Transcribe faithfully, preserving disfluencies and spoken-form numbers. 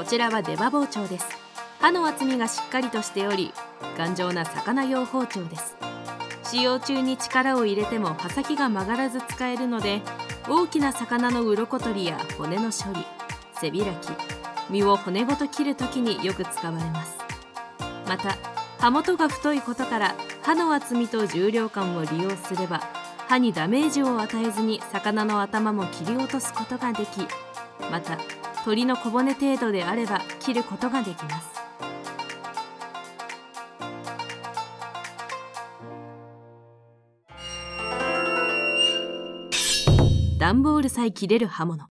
ちらは出刃包丁です。刃の厚みがしっかりとしており、頑丈な魚用包丁です。使用中に力を入れても刃先が曲がらず使えるので、大きな魚の鱗取りや骨の処理、背開き、身を骨ごと切るときによく使われます。また刃元が太いことから、刃の厚みと重量感を利用すれば刃にダメージを与えずに魚の頭も切り落とすことができ、また鶏の小骨程度であれば切ることができます。段ボールさえ切れる刃物。